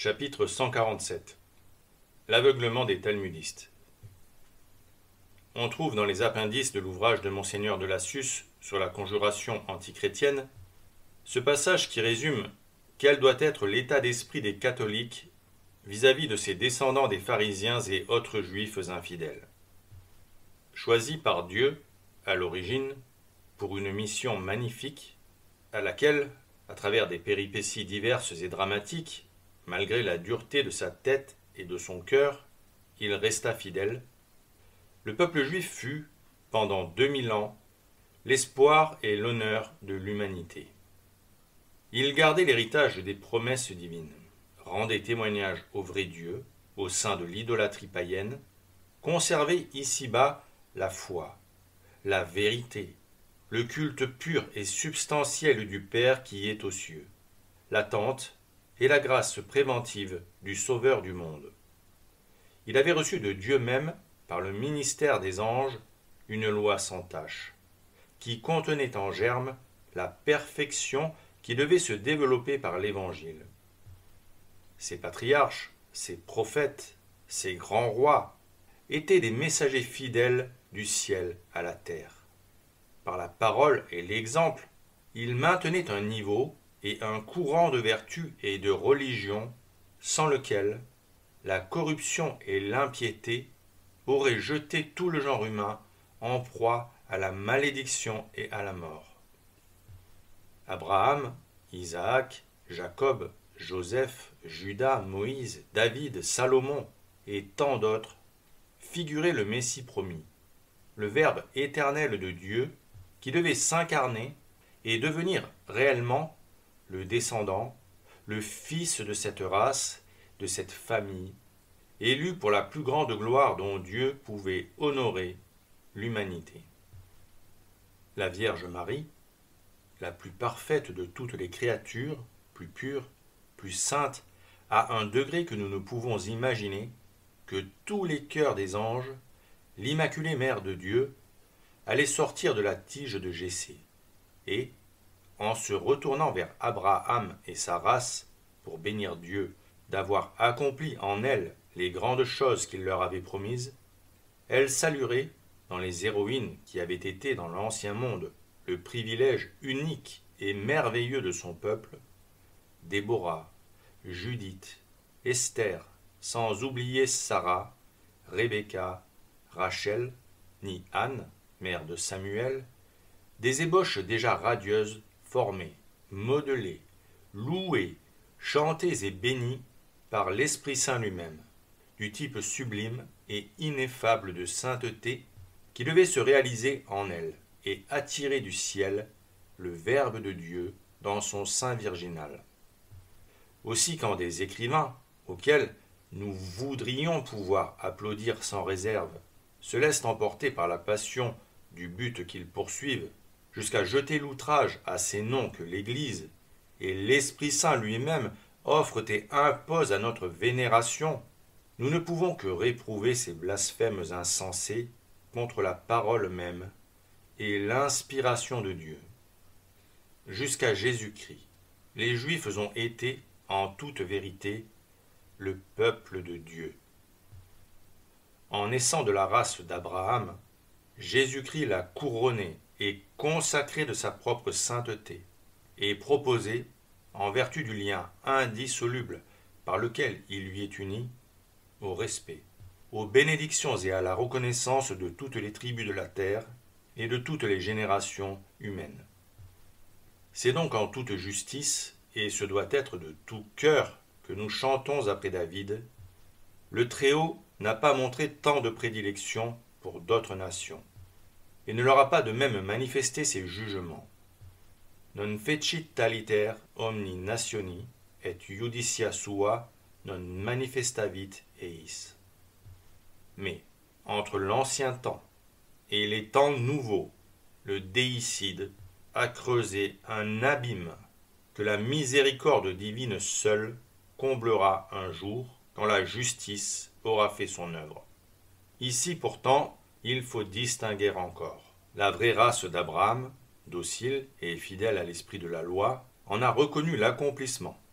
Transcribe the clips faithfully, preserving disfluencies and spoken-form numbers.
Chapitre cent quarante-sept. L'aveuglement des talmudistes. On trouve dans les appendices de l'ouvrage de Monseigneur de Lassus sur la conjuration antichrétienne ce passage qui résume quel doit être l'état d'esprit des catholiques vis-à-vis de ces descendants des pharisiens et autres juifs infidèles. Choisis par Dieu, à l'origine, pour une mission magnifique, à laquelle, à travers des péripéties diverses et dramatiques, malgré la dureté de sa tête et de son cœur, il resta fidèle, le peuple juif fut, pendant deux mille ans, l'espoir et l'honneur de l'humanité. Il gardait l'héritage des promesses divines, rendait témoignage au vrai Dieu, au sein de l'idolâtrie païenne, conservait ici-bas la foi, la vérité, le culte pur et substantiel du Père qui est aux cieux, l'attente et la grâce préventive du Sauveur du monde. Il avait reçu de Dieu même, par le ministère des anges, une loi sans tache, qui contenait en germe la perfection qui devait se développer par l'Évangile. Ces patriarches, ces prophètes, ces grands rois étaient des messagers fidèles du ciel à la terre. Par la parole et l'exemple, ils maintenaient un niveau et un courant de vertu et de religion sans lequel la corruption et l'impiété auraient jeté tout le genre humain en proie à la malédiction et à la mort. Abraham, Isaac, Jacob, Joseph, Judas, Moïse, David, Salomon et tant d'autres figuraient le Messie promis, le Verbe éternel de Dieu qui devait s'incarner et devenir réellement le descendant, le fils de cette race, de cette famille, élu pour la plus grande gloire dont Dieu pouvait honorer l'humanité. La Vierge Marie, la plus parfaite de toutes les créatures, plus pure, plus sainte, à un degré que nous ne pouvons imaginer, que tous les cœurs des anges, l'Immaculée Mère de Dieu, allait sortir de la tige de Jessé, et, en se retournant vers Abraham et sa race, pour bénir Dieu d'avoir accompli en elle les grandes choses qu'il leur avait promises, elle saluerait, dans les héroïnes qui avaient été dans l'ancien monde le privilège unique et merveilleux de son peuple, Déborah, Judith, Esther, sans oublier Sarah, Rebecca, Rachel, ni Anne, mère de Samuel, des ébauches déjà radieuses, formées, modelées, louées, chantées et bénies par l'Esprit Saint lui-même, du type sublime et ineffable de sainteté qui devait se réaliser en elle et attirer du ciel le Verbe de Dieu dans son sein virginal. Aussi quand des écrivains, auxquels nous voudrions pouvoir applaudir sans réserve, se laissent emporter par la passion du but qu'ils poursuivent, jusqu'à jeter l'outrage à ces noms que l'Église et l'Esprit Saint lui-même offrent et imposent à notre vénération, nous ne pouvons que réprouver ces blasphèmes insensés contre la parole même et l'inspiration de Dieu. Jusqu'à Jésus-Christ, les Juifs ont été, en toute vérité, le peuple de Dieu. En naissant de la race d'Abraham, Jésus-Christ l'a couronné et consacré de sa propre sainteté, et proposé, en vertu du lien indissoluble par lequel il lui est uni, au respect, aux bénédictions et à la reconnaissance de toutes les tribus de la terre et de toutes les générations humaines. C'est donc en toute justice, et ce doit être de tout cœur, que nous chantons après David, « Le Très-Haut n'a pas montré tant de prédilection pour d'autres nations, et ne leur a pas de même manifesté ses jugements. Non fecit taliter omni nationi, et judicia sua non manifestavit eis. » Mais, entre l'ancien temps et les temps nouveaux, le déicide a creusé un abîme que la miséricorde divine seule comblera un jour quand la justice aura fait son œuvre. Ici pourtant, il faut distinguer encore. La vraie race d'Abraham, docile et fidèle à l'esprit de la loi, en a reconnu l'accomplissement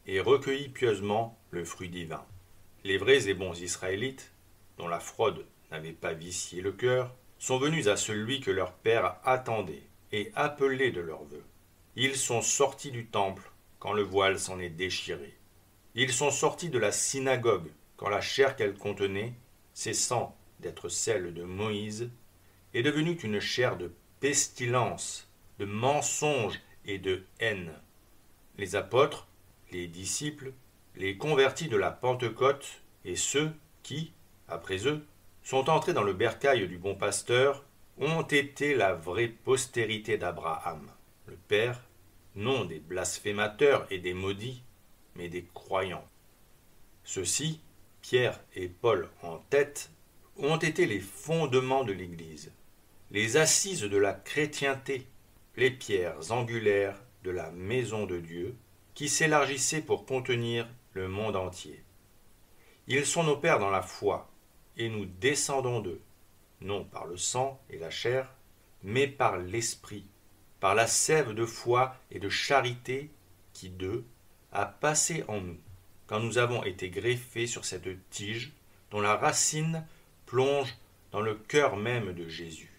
et recueillit pieusement le fruit divin. Les vrais et bons Israélites, dont la fraude n'avait pas vicié le cœur, sont venus à celui que leur père attendait et appelait de leurs vœux. Ils sont sortis du temple quand le voile s'en est déchiré. Ils sont sortis de la synagogue quand la chair qu'elle contenait, cessant d'être celle de Moïse, est devenue une chair de pestilence, de mensonge et de haine. Les apôtres, les disciples, les convertis de la Pentecôte et ceux qui, après eux, sont entrés dans le bercail du bon pasteur, ont été la vraie postérité d'Abraham, le père, non des blasphémateurs et des maudits, mais des croyants. Ceux-ci, Pierre et Paul en tête, ont été les fondements de l'Église, les assises de la chrétienté, les pierres angulaires de la maison de Dieu, qui s'élargissaient pour contenir le monde entier. Ils sont nos pères dans la foi, et nous descendons d'eux, non par le sang et la chair, mais par l'esprit, par la sève de foi et de charité qui d'eux a passé en nous, quand nous avons été greffés sur cette tige dont la racine plonge dans le cœur même de Jésus.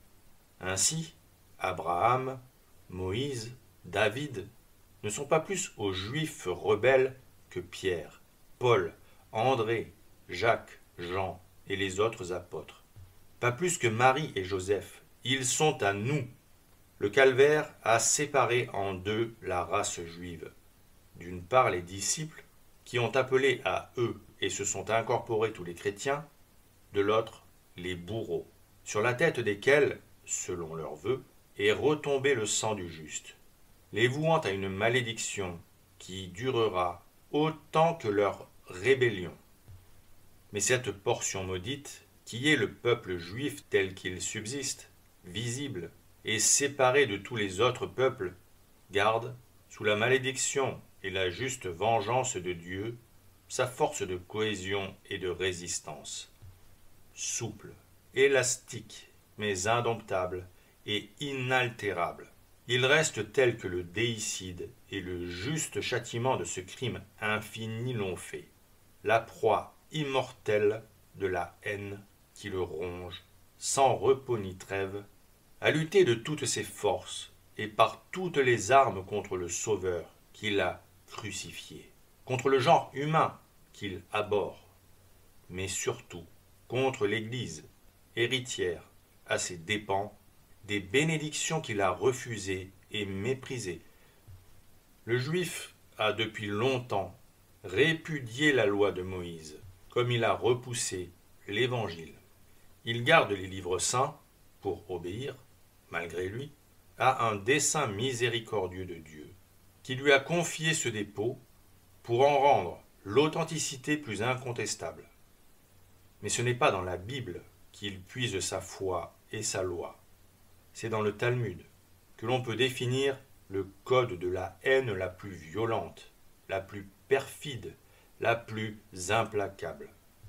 Ainsi, Abraham, Moïse, David ne sont pas plus aux Juifs rebelles que Pierre, Paul, André, Jacques, Jean et les autres apôtres. Pas plus que Marie et Joseph, ils sont à nous. Le calvaire a séparé en deux la race juive. D'une part les disciples, qui ont appelé à eux et se sont incorporés tous les chrétiens, de l'autre les bourreaux, sur la tête desquels, selon leurs vœux, est retombé le sang du juste, les vouant à une malédiction qui durera autant que leur rébellion. Mais cette portion maudite, qui est le peuple juif tel qu'il subsiste, visible et séparé de tous les autres peuples, garde, sous la malédiction et la juste vengeance de Dieu, sa force de cohésion et de résistance. Souple, élastique, mais indomptable et inaltérable, il reste tel que le déicide et le juste châtiment de ce crime infini l'ont fait, la proie immortelle de la haine qui le ronge, sans repos ni trêve, à lutter de toutes ses forces et par toutes les armes contre le Sauveur qu'il a crucifié, contre le genre humain qu'il abhorre, mais surtout contre l'Église, héritière, à ses dépens, des bénédictions qu'il a refusées et méprisées. Le Juif a depuis longtemps répudié la loi de Moïse, comme il a repoussé l'Évangile. Il garde les livres saints pour obéir, malgré lui, à un dessein miséricordieux de Dieu, qui lui a confié ce dépôt pour en rendre l'authenticité plus incontestable. Mais ce n'est pas dans la Bible qu'il puise sa foi et sa loi. C'est dans le Talmud que l'on peut définir le code de la haine la plus violente, la plus perfide, la plus implacable.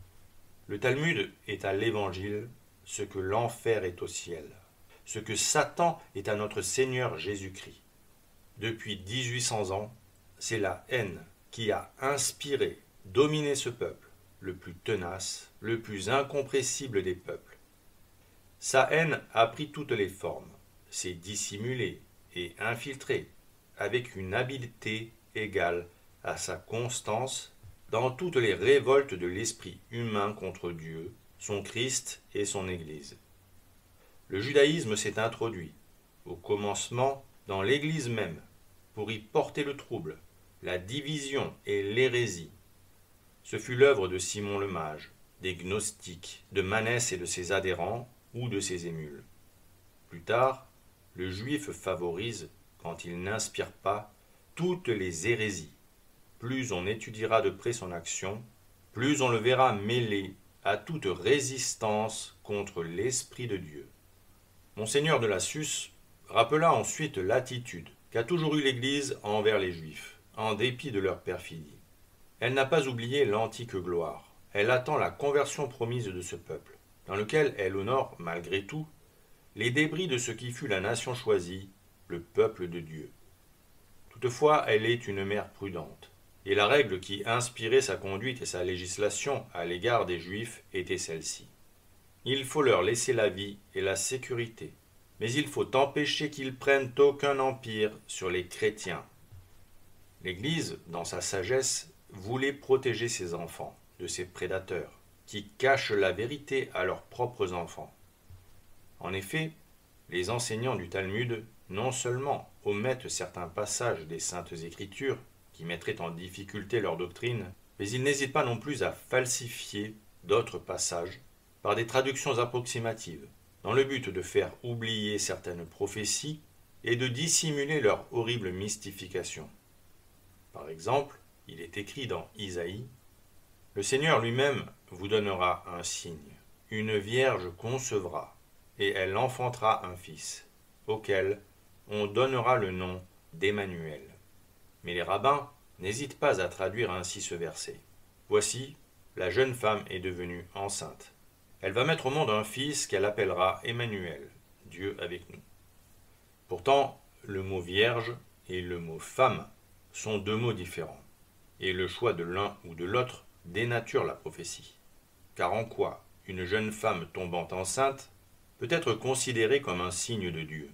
Le Talmud est à l'Évangile ce que l'enfer est au ciel, ce que Satan est à notre Seigneur Jésus-Christ. Depuis dix-huit cents ans, c'est la haine qui a inspiré, dominé ce peuple, le plus tenace, le plus incompressible des peuples. Sa haine a pris toutes les formes, s'est dissimulée et infiltrée, avec une habileté égale à sa constance dans toutes les révoltes de l'esprit humain contre Dieu, son Christ et son Église. Le judaïsme s'est introduit, au commencement, dans l'Église même, pour y porter le trouble, la division et l'hérésie. Ce fut l'œuvre de Simon le Mage, des gnostiques, de Manès et de ses adhérents, ou de ses émules. Plus tard, le juif favorise, quand il n'inspire pas, toutes les hérésies. Plus on étudiera de près son action, plus on le verra mêlé à toute résistance contre l'Esprit de Dieu. Monseigneur de Lassus rappela ensuite l'attitude qu'a toujours eue l'Église envers les Juifs, en dépit de leur perfidie. Elle n'a pas oublié l'antique gloire. Elle attend la conversion promise de ce peuple, dans lequel elle honore, malgré tout, les débris de ce qui fut la nation choisie, le peuple de Dieu. Toutefois, elle est une mère prudente. et la règle qui inspirait sa conduite et sa législation à l'égard des Juifs était celle-ci. Il faut leur laisser la vie et la sécurité, mais il faut empêcher qu'ils prennent aucun empire sur les chrétiens. L'Église, dans sa sagesse, voulait protéger ses enfants de ces prédateurs qui cachent la vérité à leurs propres enfants. En effet, les enseignants du Talmud non seulement omettent certains passages des Saintes Écritures qui mettraient en difficulté leur doctrine, mais ils n'hésitent pas non plus à falsifier d'autres passages par des traductions approximatives, dans le but de faire oublier certaines prophéties et de dissimuler leur horrible mystification. Par exemple, il est écrit dans Isaïe « Le Seigneur lui-même vous donnera un signe. Une vierge concevra, et elle enfantera un fils, auquel on donnera le nom d'Emmanuel. » Mais les rabbins n'hésitent pas à traduire ainsi ce verset. Voici, la jeune femme est devenue enceinte. Elle va mettre au monde un fils qu'elle appellera Emmanuel, Dieu avec nous. Pourtant, le mot vierge et le mot femme sont deux mots différents, et le choix de l'un ou de l'autre dénature la prophétie. Car en quoi une jeune femme tombant enceinte peut être considérée comme un signe de Dieu?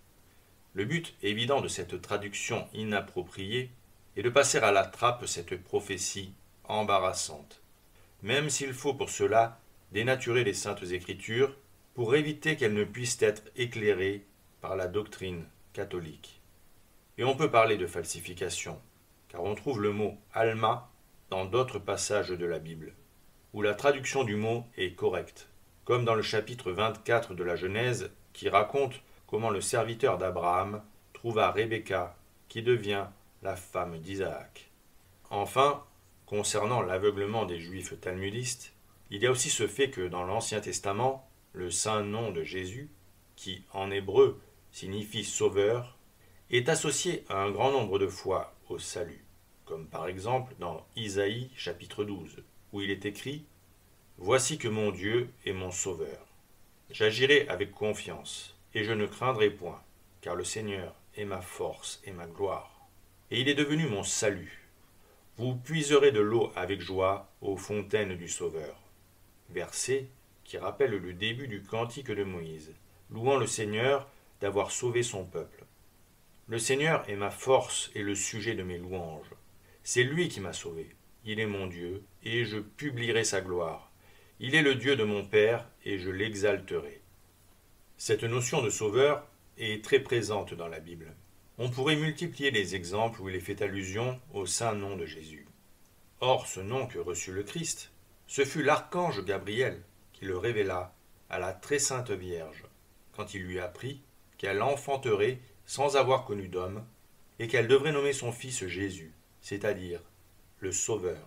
Le but évident de cette traduction inappropriée est de passer à la trappe cette prophétie embarrassante, même s'il faut pour cela dénaturer les Saintes Écritures pour éviter qu'elles ne puissent être éclairées par la doctrine catholique. Et on peut parler de falsification, car on trouve le mot « alma » dans d'autres passages de la Bible, où la traduction du mot est correcte, comme dans le chapitre vingt-quatre de la Genèse qui raconte comment le serviteur d'Abraham trouva Rebecca qui devient la femme d'Isaac. Enfin, concernant l'aveuglement des Juifs talmudistes, il y a aussi ce fait que dans l'Ancien Testament, le saint nom de Jésus, qui en hébreu signifie sauveur, est associé à un grand nombre de fois au salut, comme par exemple dans Isaïe chapitre douze, où il est écrit « Voici que mon Dieu est mon sauveur. J'agirai avec confiance, et je ne craindrai point, car le Seigneur est ma force et ma gloire. Et il est devenu mon salut. Vous puiserez de l'eau avec joie aux fontaines du Sauveur. » Verset qui rappelle le début du cantique de Moïse, louant le Seigneur d'avoir sauvé son peuple. Le Seigneur est ma force et le sujet de mes louanges. C'est lui qui m'a sauvé. Il est mon Dieu, et je publierai sa gloire. Il est le Dieu de mon Père, et je l'exalterai. Cette notion de sauveur est très présente dans la Bible. On pourrait multiplier les exemples où il est fait allusion au saint nom de Jésus. Or, ce nom que reçut le Christ, ce fut l'archange Gabriel qui le révéla à la très sainte Vierge, quand il lui apprit qu'elle enfanterait sans avoir connu d'homme, et qu'elle devrait nommer son fils Jésus, c'est-à-dire le Sauveur.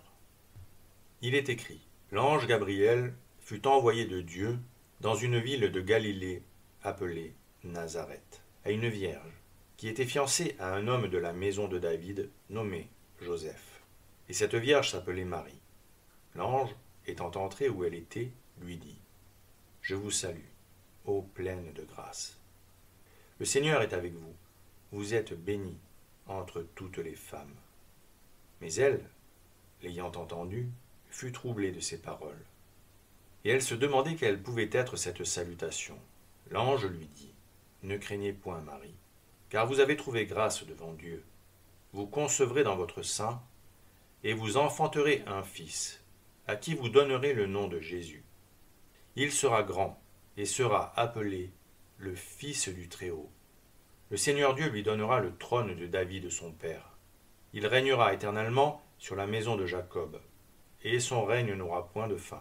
Il est écrit, l'ange Gabriel fut envoyé de Dieu dans une ville de Galilée appelée Nazareth, à une vierge qui était fiancée à un homme de la maison de David nommé Joseph. Et cette vierge s'appelait Marie. L'ange, étant entré où elle était, lui dit « Je vous salue, ô pleine de grâce. Le Seigneur est avec vous. Vous êtes bénie entre toutes les femmes. » Mais elle, l'ayant entendu, fut troublée de ces paroles. Et elle se demandait quelle pouvait être cette salutation. L'ange lui dit « Ne craignez point, Marie, car vous avez trouvé grâce devant Dieu. Vous concevrez dans votre sein, et vous enfanterez un fils, à qui vous donnerez le nom de Jésus. Il sera grand, et sera appelé le Fils du Très-Haut. Le Seigneur Dieu lui donnera le trône de David son père. Il régnera éternellement sur la maison de Jacob, et son règne n'aura point de fin. »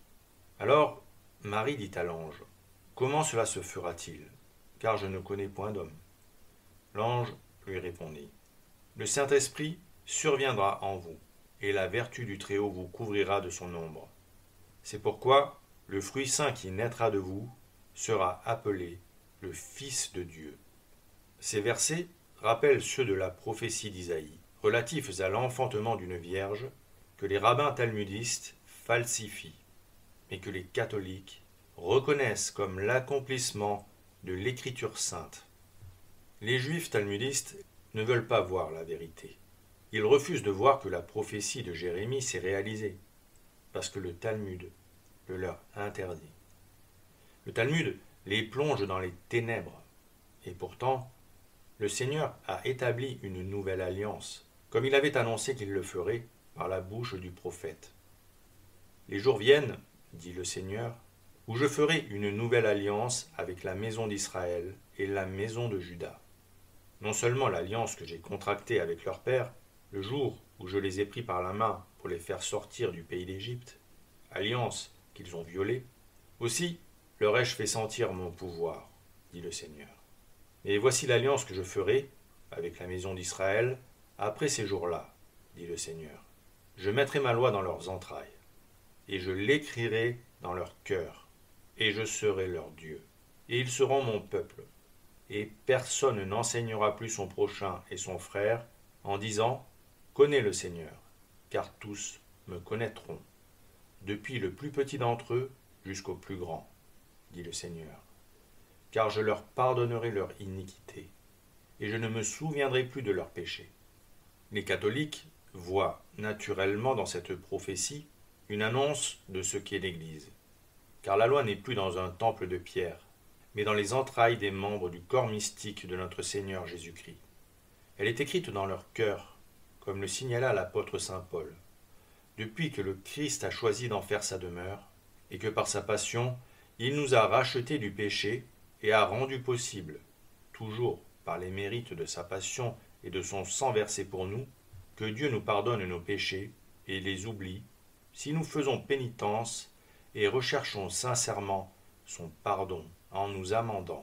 Alors Marie dit à l'ange, « Comment cela se fera-t-il, car je ne connais point d'homme ?» L'ange lui répondit, « Le Saint-Esprit surviendra en vous, et la vertu du Très-Haut vous couvrira de son ombre. C'est pourquoi le fruit saint qui naîtra de vous sera appelé le Fils de Dieu. » Ces versets rappellent ceux de la prophétie d'Isaïe, relatifs à l'enfantement d'une vierge, que les rabbins talmudistes falsifient, mais que les catholiques reconnaissent comme l'accomplissement de l'écriture sainte. Les juifs talmudistes ne veulent pas voir la vérité. Ils refusent de voir que la prophétie de Jérémie s'est réalisée, parce que le Talmud le leur interdit. Le Talmud les plonge dans les ténèbres, et pourtant, le Seigneur a établi une nouvelle alliance, comme il avait annoncé qu'il le ferait par la bouche du prophète. Les jours viennent, dit le Seigneur, où je ferai une nouvelle alliance avec la maison d'Israël et la maison de Juda. Non seulement l'alliance que j'ai contractée avec leur père, le jour où je les ai pris par la main pour les faire sortir du pays d'Égypte, alliance qu'ils ont violée, aussi leur ai-je fait sentir mon pouvoir, dit le Seigneur. Et voici l'alliance que je ferai avec la maison d'Israël après ces jours-là, dit le Seigneur. Je mettrai ma loi dans leurs entrailles, et je l'écrirai dans leur cœur, et je serai leur Dieu, et ils seront mon peuple. Et personne n'enseignera plus son prochain et son frère en disant « Connais le Seigneur », car tous me connaîtront, depuis le plus petit d'entre eux jusqu'au plus grand, dit le Seigneur. Car je leur pardonnerai leur iniquité, et je ne me souviendrai plus de leurs péchés. Les catholiques voient naturellement dans cette prophétie une annonce de ce qu'est l'Église, car la loi n'est plus dans un temple de pierre, mais dans les entrailles des membres du corps mystique de notre Seigneur Jésus-Christ. Elle est écrite dans leur cœur, comme le signala l'apôtre saint Paul, depuis que le Christ a choisi d'en faire sa demeure, et que par sa passion, il nous a rachetés du péché et a rendu possible, toujours par les mérites de sa passion et de son sang versé pour nous, que Dieu nous pardonne nos péchés et les oublie, si nous faisons pénitence et recherchons sincèrement son pardon en nous amendant.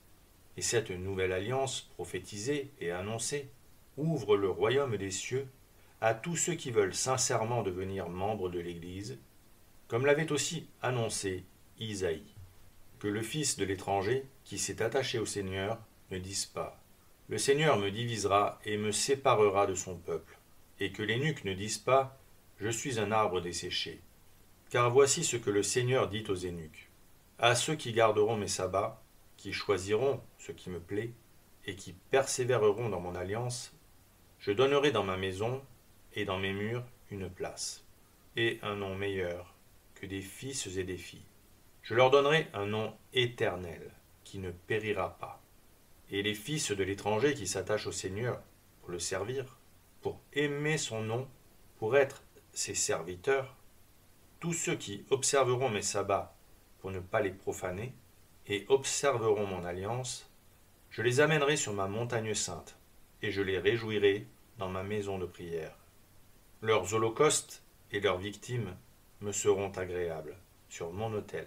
Et cette nouvelle alliance prophétisée et annoncée ouvre le royaume des cieux à tous ceux qui veulent sincèrement devenir membres de l'Église, comme l'avait aussi annoncé Isaïe. Que le fils de l'étranger qui s'est attaché au Seigneur ne dise pas « Le Seigneur me divisera et me séparera de son peuple », et que les nuques ne disent pas « Je suis un arbre desséché ». Car voici ce que le Seigneur dit aux eunuques. À ceux qui garderont mes sabbats, qui choisiront ce qui me plaît, et qui persévéreront dans mon alliance, je donnerai dans ma maison et dans mes murs une place, et un nom meilleur que des fils et des filles. Je leur donnerai un nom éternel, qui ne périra pas. Et les fils de l'étranger qui s'attachent au Seigneur pour le servir, pour aimer son nom, pour être ses serviteurs, tous ceux qui observeront mes sabbats pour ne pas les profaner, et observeront mon alliance, je les amènerai sur ma montagne sainte, et je les réjouirai dans ma maison de prière. Leurs holocaustes et leurs victimes me seront agréables sur mon autel,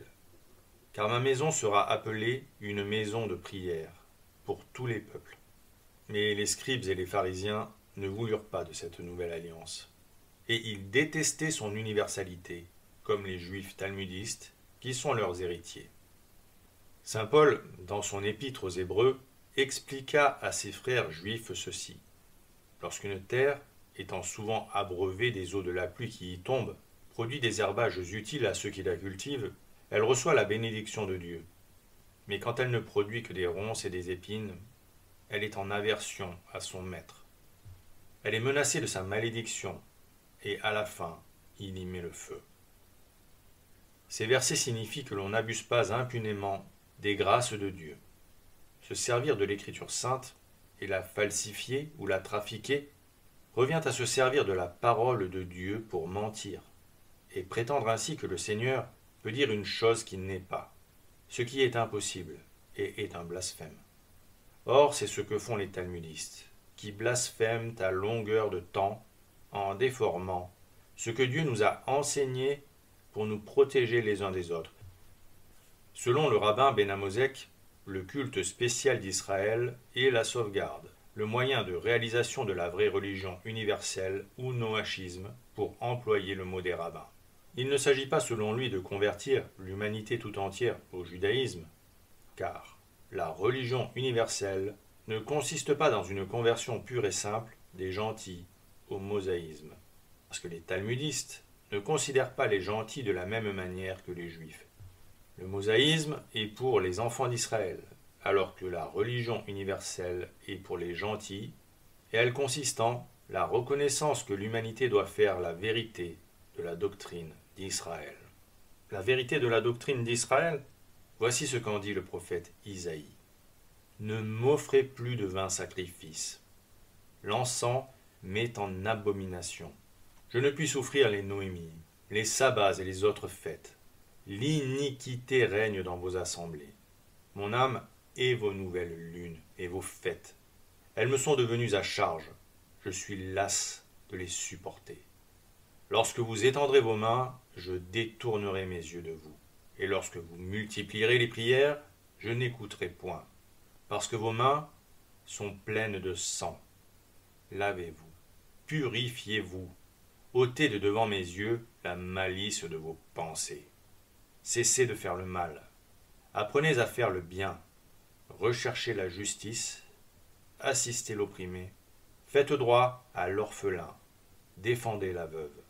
car ma maison sera appelée une maison de prière pour tous les peuples. Mais les scribes et les pharisiens ne voulurent pas de cette nouvelle alliance, et ils détestaient son universalité, comme les juifs talmudistes, qui sont leurs héritiers. Saint Paul, dans son épître aux Hébreux, expliqua à ses frères juifs ceci. Lorsqu'une terre, étant souvent abreuvée des eaux de la pluie qui y tombent, produit des herbages utiles à ceux qui la cultivent, elle reçoit la bénédiction de Dieu. Mais quand elle ne produit que des ronces et des épines, elle est en aversion à son maître. Elle est menacée de sa malédiction, et à la fin, il y met le feu. Ces versets signifient que l'on n'abuse pas impunément des grâces de Dieu. Se servir de l'écriture sainte et la falsifier ou la trafiquer revient à se servir de la parole de Dieu pour mentir et prétendre ainsi que le Seigneur peut dire une chose qui n'est pas, ce qui est impossible et est un blasphème. Or, c'est ce que font les talmudistes, qui blasphèment à longueur de temps en déformant ce que Dieu nous a enseigné pour nous protéger les uns des autres. Selon le rabbin Ben Amozek, le culte spécial d'Israël est la sauvegarde, le moyen de réalisation de la vraie religion universelle ou noachisme, pour employer le mot des rabbins. Il ne s'agit pas selon lui de convertir l'humanité tout entière au judaïsme, car la religion universelle ne consiste pas dans une conversion pure et simple des gentils au mosaïsme, parce que les talmudistes ne considèrent pas les gentils de la même manière que les juifs. Le mosaïsme est pour les enfants d'Israël, alors que la religion universelle est pour les gentils, et elle consiste en la reconnaissance que l'humanité doit faire la vérité de la doctrine d'Israël. La vérité de la doctrine d'Israël, voici ce qu'en dit le prophète Isaïe. Ne m'offrez plus de vains sacrifices. L'encens m'est en abomination. Je ne puis souffrir les noémies, les sabbats et les autres fêtes. L'iniquité règne dans vos assemblées. Mon âme et vos nouvelles lunes et vos fêtes. Elles me sont devenues à charge. Je suis las de les supporter. Lorsque vous étendrez vos mains, je détournerai mes yeux de vous. Et lorsque vous multiplierez les prières, je n'écouterai point. Parce que vos mains sont pleines de sang. Lavez-vous, purifiez-vous, ôtez de devant mes yeux la malice de vos pensées. Cessez de faire le mal. Apprenez à faire le bien. Recherchez la justice. Assistez l'opprimé. Faites droit à l'orphelin. Défendez la veuve.